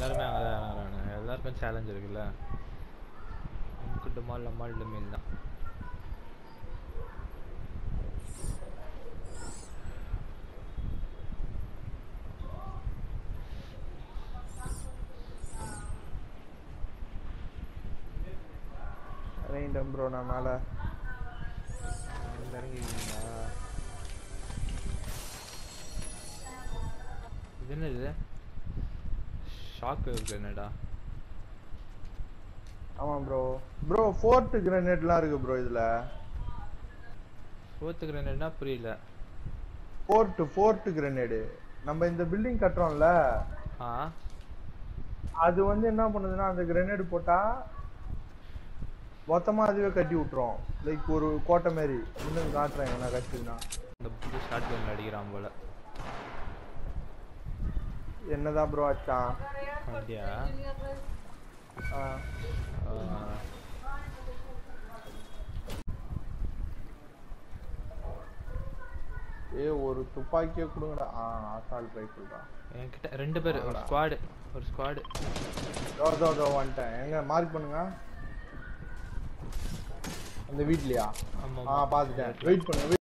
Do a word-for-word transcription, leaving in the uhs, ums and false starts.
எல்லாருமே அங்கே தான் இறங்குறானுங்க. எல்லாருக்கும் சேலஞ்ச் இருக்குல்ல. நமக்கு டுமால் நம்மால் டுமில் தான். இறங்கிட்டேன் ப்ரோ நான் மேலே. இறங்கிருக்கீங்களா? இது என்னது? ஷாக் கிரனேடா? ஆமா ப்ரோ. ப்ரோ ஃபோர்த் கிரனேட்லாம் இருக்கு ப்ரோ இதுல. ஃபோர்த் கிரனேட்னா புரியல. ஃபோர்த் ஃபோர்த் கிரனேட் நம்ம இந்த பில்டிங் கட்டறோம்ல. ஆ அது வந்து என்ன பண்ணுதுன்னா அந்த கிரனேட் போட்டா மொத்தமா அதுவே கட்டி விட்டுரும். லைக் ஒரு கோட்டை மாதிரி. இன்னும் காட்டுறேன் நான் கட்டினா. இந்த புது ஷாட் கன் அடிக்கிறான் போல. என்னதான் ப்ரோ ஆச்சான்? அப்படியா? ஆ ஏ ஒரு துப்பாக்கியை கொடுங்கடா. ஆ அசால்ட் ரைஃபிள் தான். என்கிட்ட ரெண்டு பேர் ஒரு ஸ்குவாட் ஒரு ஸ்குவாட். தோ தோ தோ வந்துட்டேன். எங்க மார்க் பண்ணுங்க. அந்த வீட்லயா? ஆமா ஆ பாத்துட்டேன். வெயிட் பண்ணுங்க.